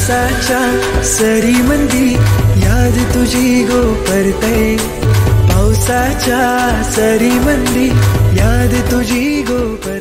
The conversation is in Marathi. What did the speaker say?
पावसाच्या सरी मंदी याद तुझी गो परतय, पावसाच्या सरी मंदी याद तुझी गो परतय.